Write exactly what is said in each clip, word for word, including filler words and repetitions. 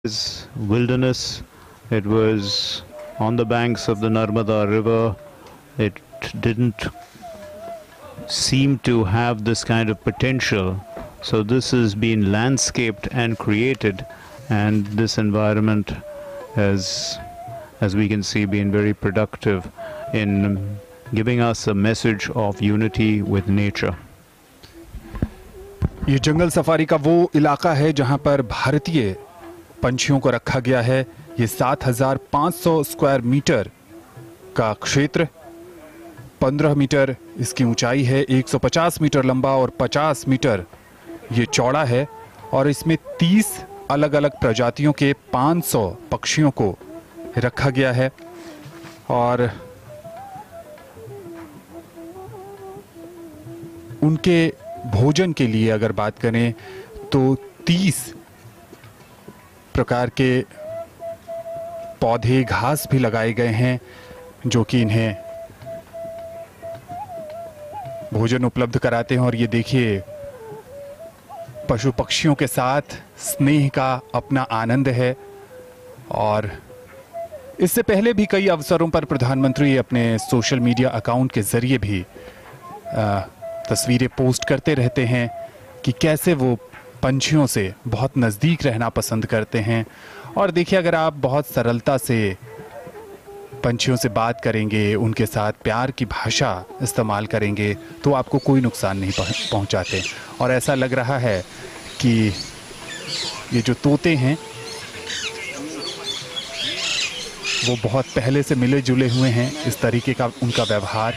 This wilderness. It was on the banks of the Narmada River. It didn't seem to have this kind of potential. So this has been landscaped and created, and this environment has, as we can see, been very productive in giving us a message of unity with nature. ये जंगल safari का वो इलाका है जहां पर भारतीय पंछियों को रखा गया है। ये सात हजार पाँच सौ स्क्वायर मीटर का क्षेत्र, पंद्रह मीटर इसकी ऊंचाई है, एक सौ पचास मीटर लंबा और पचास मीटर ये चौड़ा है, और इसमें तीस अलग अलग प्रजातियों के पाँच सौ पक्षियों को रखा गया है। और उनके भोजन के लिए अगर बात करें तो तीस प्रकार के पौधे, घास भी लगाए गए हैं जो कि इन्हें भोजन उपलब्ध कराते हैं। और ये देखिए, पशु पक्षियों के साथ स्नेह का अपना आनंद है। और इससे पहले भी कई अवसरों पर प्रधानमंत्री अपने सोशल मीडिया अकाउंट के जरिए भी आ, तस्वीरें पोस्ट करते रहते हैं कि कैसे वो पंछियों से बहुत नज़दीक रहना पसंद करते हैं। और देखिए, अगर आप बहुत सरलता से पंछियों से बात करेंगे, उनके साथ प्यार की भाषा इस्तेमाल करेंगे, तो आपको कोई नुकसान नहीं पहुंचाते। और ऐसा लग रहा है कि ये जो तोते हैं वो बहुत पहले से मिले जुले हुए हैं, इस तरीके का उनका व्यवहार।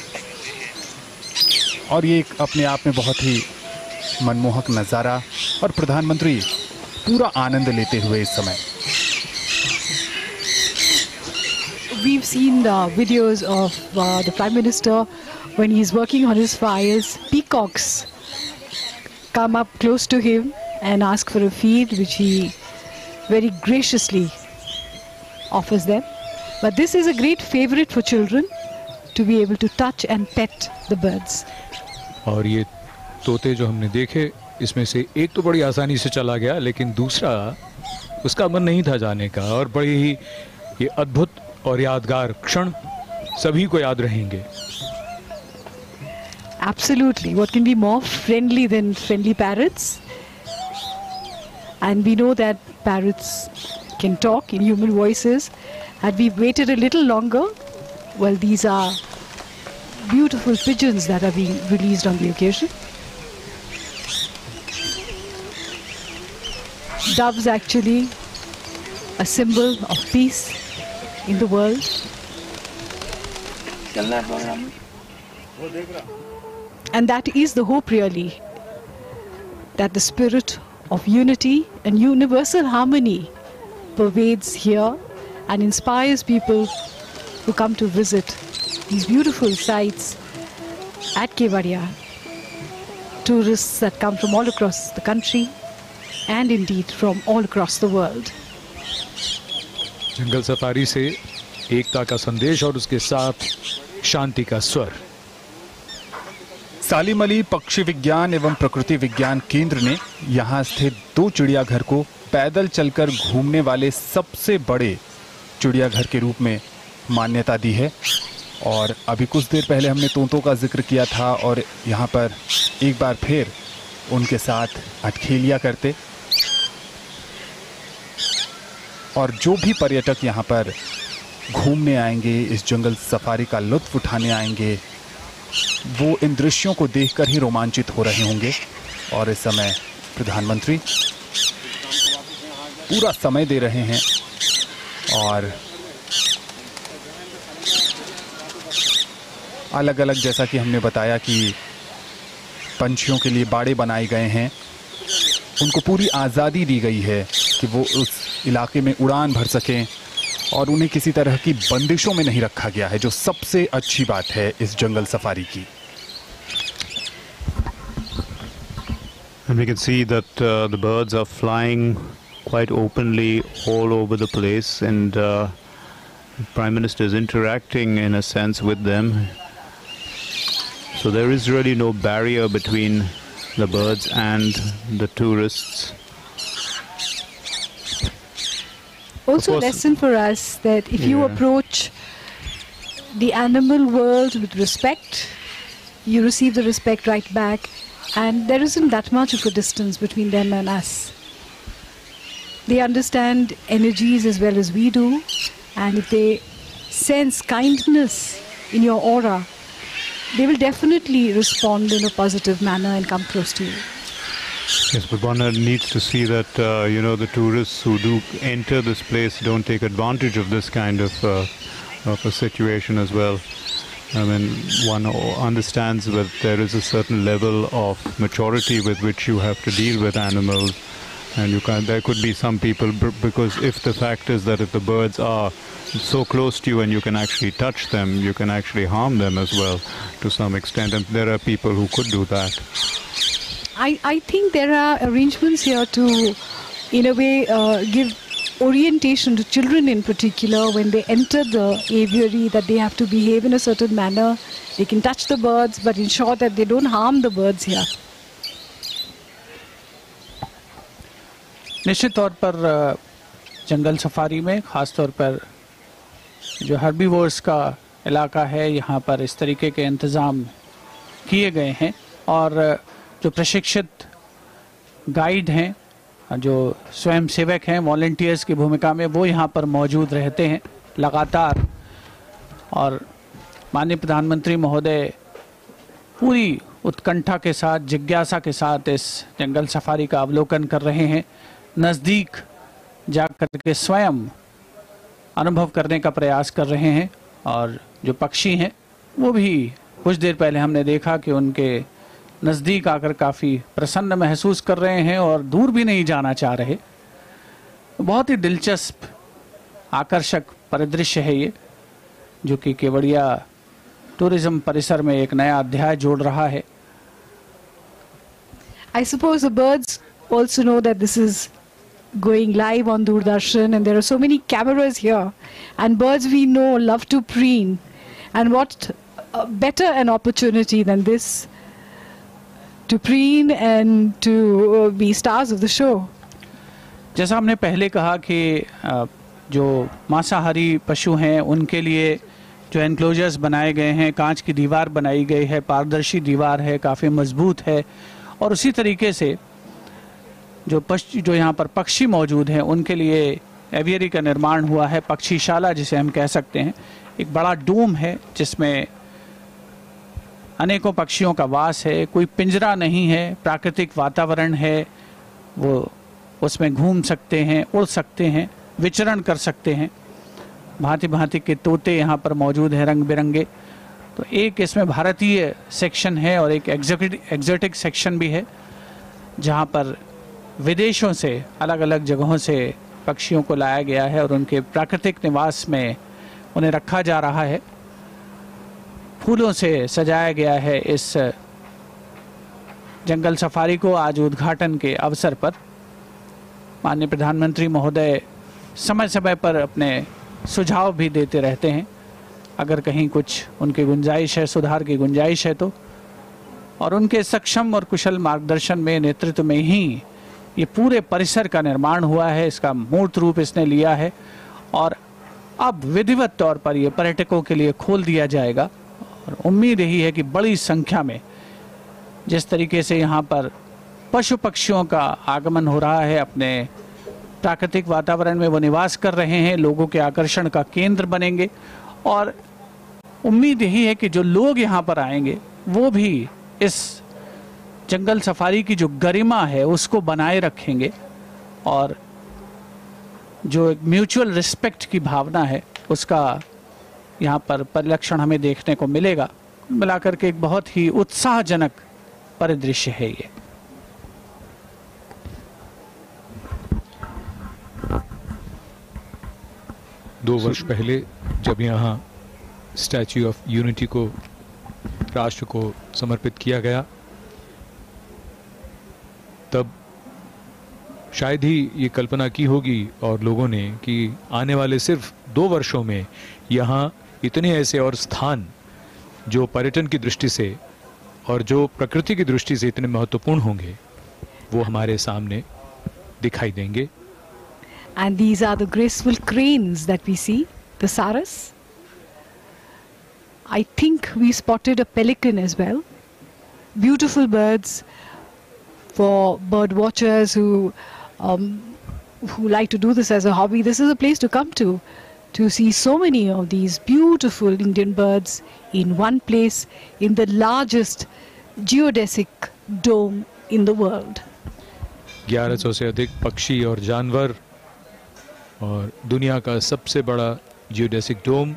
और ये अपने आप में बहुत ही मनमोहक नज़ारा, और प्रधानमंत्री पूरा आनंद लेते हुए इस समय। We've seen uh, videos of uh, the Prime Minister when he's working on his files. Peacocks come up close to him and ask for a feed, which he very graciously offers them. But this is a great favorite for children, to be able to touch and pet the birds. और ये तोते जो हमने देखे, इसमें से एक तो बड़ी आसानी से चला गया, लेकिन दूसरा उसका मन नहीं था जाने का। और बड़ी ही ये अद्भुत और यादगार क्षण सभी को याद रहेंगे। Absolutely. What can be more friendly than friendly parrots? And we know that parrots can talk in human voices. Had we waited a little longer, well, these are beautiful pigeons that are being released on the occasion. Doves actually a symbol of peace in the world. And that is the hope, really, that the spirit of unity and universal harmony pervades here and inspires people who come to visit these beautiful sites at Kevadia. Tourists that come from all across the country and indeed from all across the world. जंगल safari से एकता का संदेश और उसके साथ शांति का स्वर। सालिम अली पक्षी विज्ञान एवं प्रकृति विज्ञान केंद्र ने यहाँ स्थित दो चिड़ियाघर को पैदल चलकर घूमने वाले सबसे बड़े चिड़ियाघर के रूप में मान्यता दी है। और अभी कुछ देर पहले हमने तोतों का जिक्र किया था, और यहाँ पर एक बार फिर उनके साथ अटखेलिया करते। और जो भी पर्यटक यहाँ पर घूमने आएंगे, इस जंगल सफारी का लुत्फ उठाने आएंगे, वो इन दृश्यों को देखकर ही रोमांचित हो रहे होंगे। और इस समय प्रधानमंत्री पूरा समय दे रहे हैं, और अलग अलग, जैसा कि हमने बताया कि पंछियों के लिए बाड़े बनाए गए हैं, उनको पूरी आज़ादी दी गई है कि वो उस इलाके में उड़ान भर सकें, और उन्हें किसी तरह की बंदिशों में नहीं रखा गया है, जो सबसे अच्छी बात है इस जंगल सफारी की। And we can see that uh, the birds are flying quite openly all over the place, and uh, the Prime Minister is interacting in a sense with them. So there is really no barrier between the birds and the tourists. Also a course- lesson for us that if you Yeah. approach the animal world with respect, you receive the respect right back, and there isn't that much of a distance between them and us. They understand energies as well as we do, and if they sense kindness in your aura, they will definitely respond in a positive manner and come close to you. Yes, but one needs to see that, uh, you know, the tourists who do enter this place don't take advantage of this kind of, uh, of a situation as well. I mean, one understands that there is a certain level of maturity with which you have to deal with animals. And you can, there could be some people, because if the fact is that if the birds are so close to you and you can actually touch them, you can actually harm them as well to some extent. And there are people who could do that. I, I think there are arrangements here to, in a way, uh, give orientation to children in particular when they enter the aviary, that they have to behave in a certain manner. They can touch the birds, but ensure that they don't harm the birds here. निश्चित तौर पर जंगल safari में ख़ास तौर पर जो herbivores का इलाका है, यहाँ पर इस तरीके के इंतज़ाम किए गए हैं और जो प्रशिक्षित गाइड हैं, जो स्वयं सेवक हैं, वॉलंटियर्स की भूमिका में, वो यहाँ पर मौजूद रहते हैं लगातार। और माननीय प्रधानमंत्री महोदय पूरी उत्कंठा के साथ, जिज्ञासा के साथ इस जंगल सफारी का अवलोकन कर रहे हैं, नज़दीक जाकर के स्वयं अनुभव करने का प्रयास कर रहे हैं। और जो पक्षी हैं वो भी कुछ देर पहले हमने देखा कि उनके नज़दीक आकर काफ़ी प्रसन्न महसूस कर रहे हैं और दूर भी नहीं जाना चाह रहे। बहुत ही दिलचस्प आकर्षक परिदृश्य है ये, जो कि केवड़िया टूरिज्म परिसर में एक नया अध्याय जोड़ रहा है। I suppose the birds also know that this is going live on Doordarshan, and there are so many cameras here, and birds we know love to preen, and what uh, better an opportunity than this to preen and to uh, be stars of the show. जैसा हमने पहले कहा कि अ, जो मांसाहारी पशु हैं उनके लिए जो एनक्लोजर्स बनाए गए हैं, कांच की दीवार बनाई गई है, पारदर्शी दीवार है, काफ़ी मजबूत है। और उसी तरीके से जो पक्षी जो यहाँ पर पक्षी मौजूद हैं उनके लिए एवियरी का निर्माण हुआ है, पक्षीशाला जिसे हम कह सकते हैं। एक बड़ा डोम है जिसमें अनेकों पक्षियों का वास है, कोई पिंजरा नहीं है, प्राकृतिक वातावरण है, वो उसमें घूम सकते हैं, उड़ सकते हैं, विचरण कर सकते हैं। भांति भांति के तोते यहाँ पर मौजूद हैं, रंग बिरंगे। तो एक इसमें भारतीय सेक्शन है और एक एग्जोटिक सेक्शन भी है, जहाँ पर विदेशों से, अलग अलग जगहों से पक्षियों को लाया गया है और उनके प्राकृतिक निवास में उन्हें रखा जा रहा है। फूलों से सजाया गया है इस जंगल सफारी को। आज उद्घाटन के अवसर पर माननीय प्रधानमंत्री महोदय समय समय पर अपने सुझाव भी देते रहते हैं, अगर कहीं कुछ उनकी गुंजाइश है, सुधार की गुंजाइश है तो। और उनके सक्षम और कुशल मार्गदर्शन में, नेतृत्व में ही ये पूरे परिसर का निर्माण हुआ है, इसका मूर्त रूप इसने लिया है और अब विधिवत तौर पर ये पर्यटकों के लिए खोल दिया जाएगा। और उम्मीद यही है कि बड़ी संख्या में जिस तरीके से यहाँ पर पशु पक्षियों का आगमन हो रहा है, अपने प्राकृतिक वातावरण में वो निवास कर रहे हैं, लोगों के आकर्षण का केंद्र बनेंगे। और उम्मीद यही है कि जो लोग यहाँ पर आएंगे वो भी इस जंगल सफारी की जो गरिमा है उसको बनाए रखेंगे और जो एक म्यूचुअल रिस्पेक्ट की भावना है उसका यहाँ पर परिलक्षण हमें देखने को मिलेगा। मिलाकर के एक बहुत ही उत्साहजनक परिदृश्य है ये। दो वर्ष पहले जब यहाँ स्टैच्यू ऑफ यूनिटी को राष्ट्र को समर्पित किया गया, तब शायद ही ये कल्पना की होगी और लोगों ने कि आने वाले सिर्फ दो वर्षों में यहाँ इतने ऐसे और स्थान जो पर्यटन की दृष्टि से और जो प्रकृति की दृष्टि से इतने महत्वपूर्ण होंगे वो हमारे सामने दिखाई देंगे। And these are the graceful cranes that we see, the saras. I think we spotted a pelican as well. Beautiful birds for bird watchers who um, who like to do this as a hobby. This is a place to come to, to see so many of these beautiful Indian birds in one place, in the largest geodesic dome in the world. ग्यारह सौ से अधिक पक्षी और जानवर और दुनिया का सबसे बड़ा जियोडेसिक डोम,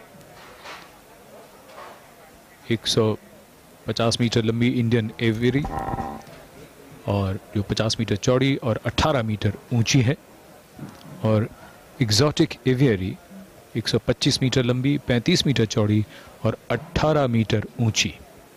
एक सौ पचास मीटर लंबी इंडियन एवियरी और जो पचास मीटर चौड़ी और अठारह मीटर ऊंची है, और एग्जॉटिक एवियरी एक सौ पच्चीस मीटर लंबी, पैंतीस मीटर चौड़ी और अठारह मीटर ऊंची.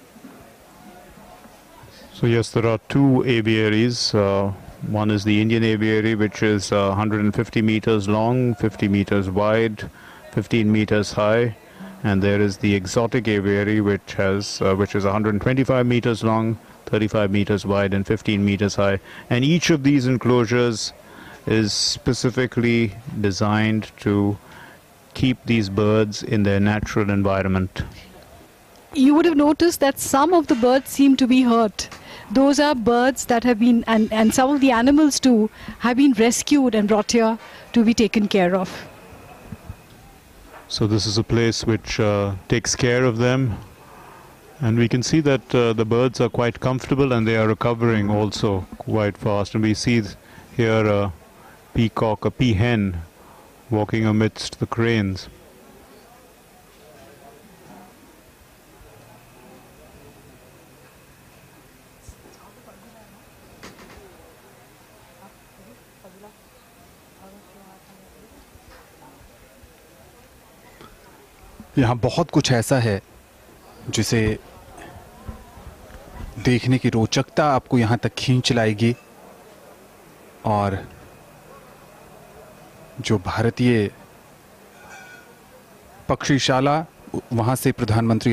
So yes, there are two aviaries. Uh, one is the Indian aviary, which is uh, one hundred fifty meters long, fifty meters wide, fifteen meters high, and there is the exotic aviary, which has uh, which is one hundred twenty-five meters long, thirty-five meters wide, and fifteen meters high. And each of these enclosures is specifically designed to keep these birds in their natural environment. You would have noticed that some of the birds seem to be hurt. Those are birds that have been, and, and some of the animals too, have been rescued and brought here to be taken care of. So this is a place which uh, takes care of them, and we can see that uh, the birds are quite comfortable and they are recovering also quite fast. And we see here a peacock, a peahen, walking amidst the cranes. यहाँ बहुत कुछ ऐसा है जिसे देखने की रोचकता आपको यहाँ तक खींच लाएगी, और जो भारतीय पक्षीशाला, वहाँ से प्रधानमंत्री